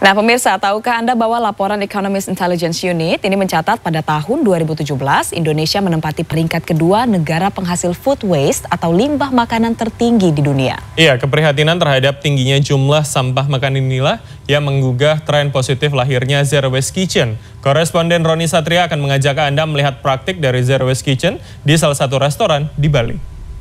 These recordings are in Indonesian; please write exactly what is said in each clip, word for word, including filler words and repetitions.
Nah pemirsa, tahukah Anda bahwa laporan Economist Intelligence Unit ini mencatat pada tahun dua ribu tujuh belas Indonesia menempati peringkat kedua negara penghasil food waste atau limbah makanan tertinggi di dunia. Iya, keprihatinan terhadap tingginya jumlah sampah makanan inilah yang menggugah tren positif lahirnya Zero Waste Kitchen. Koresponden Roni Satria akan mengajak Anda melihat praktik dari Zero Waste Kitchen di salah satu restoran di Bali.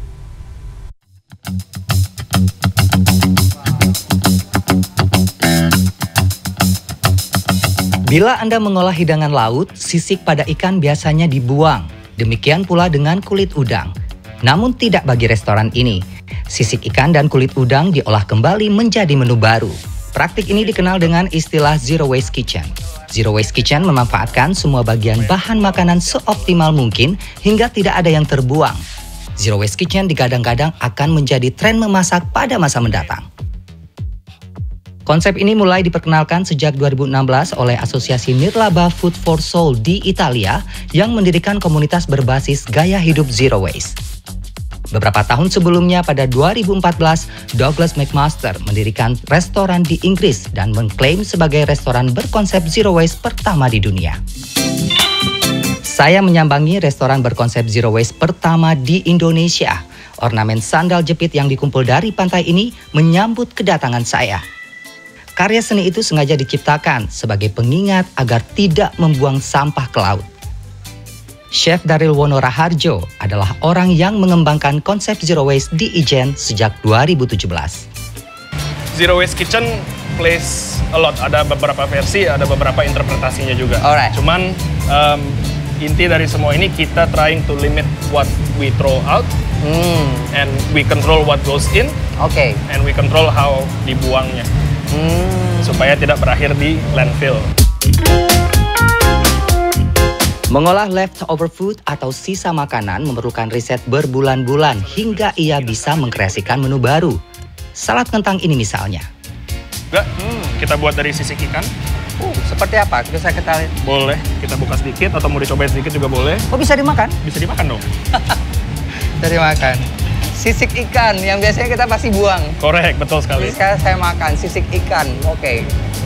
Bila Anda mengolah hidangan laut, sisik pada ikan biasanya dibuang. Demikian pula dengan kulit udang. Namun tidak bagi restoran ini. Sisik ikan dan kulit udang diolah kembali menjadi menu baru. Praktik ini dikenal dengan istilah Zero Waste Kitchen. Zero Waste Kitchen memanfaatkan semua bagian bahan makanan seoptimal mungkin hingga tidak ada yang terbuang. Zero Waste Kitchen digadang-gadang akan menjadi tren memasak pada masa mendatang. Konsep ini mulai diperkenalkan sejak dua ribu enam belas oleh Asosiasi Nirlaba Food for Soul di Italia yang mendirikan komunitas berbasis gaya hidup Zero Waste. Beberapa tahun sebelumnya pada dua ribu empat belas, Douglas McMaster mendirikan restoran di Inggris dan mengklaim sebagai restoran berkonsep Zero Waste pertama di dunia. Saya menyambangi restoran berkonsep Zero Waste pertama di Indonesia. Ornamen sandal jepit yang dikumpul dari pantai ini menyambut kedatangan saya. Karya seni itu sengaja diciptakan sebagai pengingat agar tidak membuang sampah ke laut. Chef Daryl Wonoraharjo adalah orang yang mengembangkan konsep Zero Waste di Ijen sejak dua ribu tujuh belas. Zero Waste Kitchen plays a lot. Ada beberapa versi, ada beberapa interpretasinya juga. Alright. Cuman um, inti dari semua ini kita trying to limit what we throw out, Hmm. and we control what goes in, Oke. Okay. and we control how dibuangnya. Hmm. Supaya tidak berakhir di landfill. Mengolah leftover food atau sisa makanan memerlukan riset berbulan-bulan hingga ia bisa mengkreasikan menu baru. Salad kentang ini misalnya. Enggak, hmm, kita buat dari sisik ikan. Uh, seperti apa? Bisa kita lihat. Boleh, kita buka sedikit atau mau dicobain sedikit juga boleh. Oh, bisa dimakan? Bisa dimakan dong. Bisa dimakan. Sisik ikan yang biasanya kita pasti buang. Korek, betul sekali. Sekarang saya makan sisik ikan. Oke. Okay.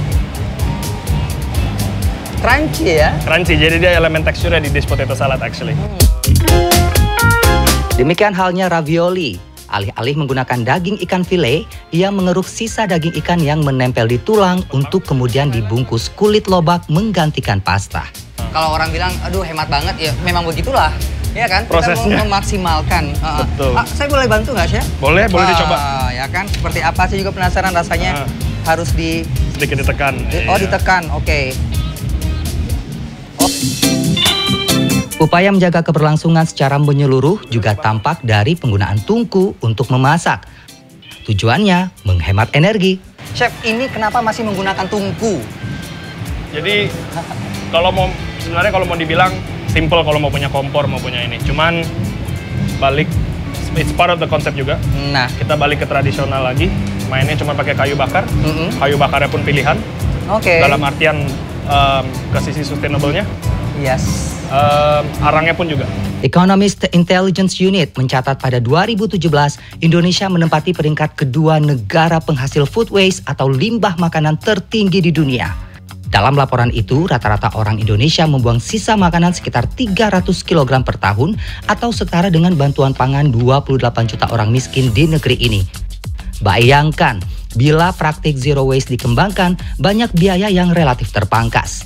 Crunchy ya. Crunchy, jadi dia elemen teksturnya di dish potato salad actually. Hmm. Demikian halnya ravioli. Alih-alih menggunakan daging ikan file, ia mengeruk sisa daging ikan yang menempel di tulang untuk kemudian dibungkus kulit lobak menggantikan pasta. Kalau orang bilang, aduh hemat banget, ya memang begitulah. Ya kan? Prosesnya. Kita mau memaksimalkan. Uh, Betul. Ah, saya boleh bantu nggak, Chef? Boleh, boleh Wah, dicoba. Ya kan? Seperti apa? Saya juga penasaran rasanya. Uh. Harus di... Sedikit ditekan. Oh, iya. ditekan. Oke. Okay. Oh. Upaya menjaga keberlangsungan secara menyeluruh juga tampak dari penggunaan tungku untuk memasak. Tujuannya menghemat energi. Chef, ini kenapa masih menggunakan tungku? Jadi kalau mau sebenarnya kalau mau dibilang simple kalau mau punya kompor mau punya ini. Cuman balik it's part of the concept juga. Nah, Kita balik ke tradisional lagi. Mainnya cuma pakai kayu bakar. Mm-mm. Kayu bakarnya pun pilihan. oke. Dalam artian um, ke sisi sustainable-nya. Yes. Um, arangnya pun juga. Economist Intelligence Unit mencatat pada dua ribu tujuh belas, Indonesia menempati peringkat kedua negara penghasil food waste atau limbah makanan tertinggi di dunia. Dalam laporan itu, rata-rata orang Indonesia membuang sisa makanan sekitar tiga ratus kilogram per tahun atau setara dengan bantuan pangan dua puluh delapan juta orang miskin di negeri ini. Bayangkan, bila praktik zero waste dikembangkan, banyak biaya yang relatif terpangkas.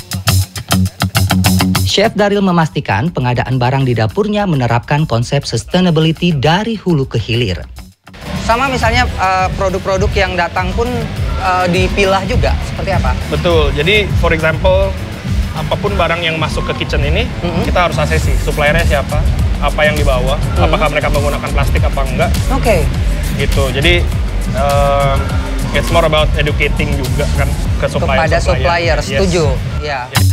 Chef Daryl memastikan pengadaan barang di dapurnya menerapkan konsep sustainability dari hulu ke hilir. Sama misalnya uh, produk-produk yang datang pun uh, dipilah juga, seperti apa? Betul. Jadi for example, apapun barang yang masuk ke kitchen ini, Mm-hmm. kita harus asesi suppliernya siapa, apa yang dibawa, Mm-hmm. apakah mereka menggunakan plastik apa enggak. Oke. Okay. Gitu. Jadi um, it's more about educating juga kan ke supplier. Kepada supplier, setuju. Yes. Ya.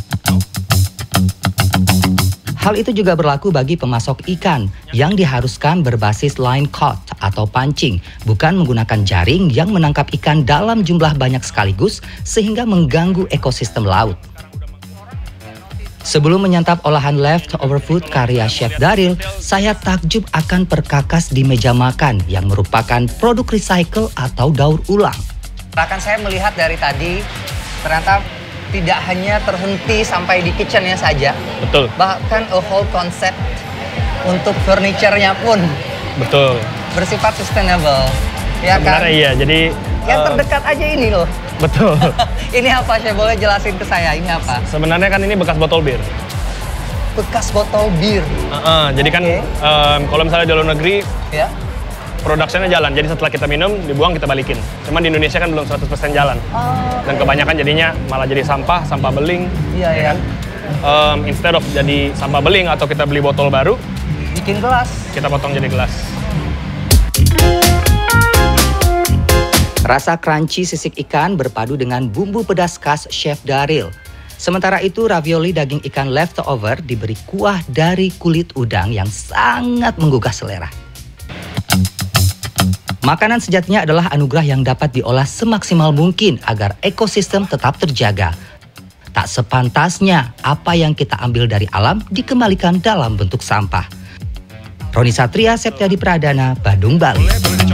Hal itu juga berlaku bagi pemasok ikan yang diharuskan berbasis line caught atau pancing, bukan menggunakan jaring yang menangkap ikan dalam jumlah banyak sekaligus sehingga mengganggu ekosistem laut. Sebelum menyantap olahan leftover food karya Chef Daryl, saya takjub akan perkakas di meja makan yang merupakan produk recycle atau daur ulang. Bahkan saya melihat dari tadi ternyata tidak hanya terhenti sampai di kitchennya saja. Betul. Bahkan a whole concept untuk furniture-nya pun Betul. bersifat sustainable. Ya kan? Sebenarnya iya, jadi... Yang uh, terdekat aja ini loh. Betul. Ini apa, Chef? Boleh jelasin ke saya, ini apa? Sebenarnya kan ini bekas botol bir. Bekas botol bir. Uh -uh, jadi kan Oke. um, kalau misalnya di luar negeri, Ya. produksinya jalan. Jadi setelah kita minum, dibuang, kita balikin. Cuman di Indonesia kan belum seratus persen jalan. Oh, Dan kebanyakan jadinya malah jadi sampah, sampah beling. iya, ya ya. kan? Um, instead of jadi sampah beling atau kita beli botol baru, Bikin gelas. kita potong jadi gelas. Rasa crunchy sisik ikan berpadu dengan bumbu pedas khas Chef Daryl. Sementara itu ravioli daging ikan leftover diberi kuah dari kulit udang yang sangat menggugah selera. Makanan sejatinya adalah anugerah yang dapat diolah semaksimal mungkin agar ekosistem tetap terjaga. Tak sepantasnya apa yang kita ambil dari alam dikembalikan dalam bentuk sampah. Roni Satria, Septiadi Pradana, Badung, Bali.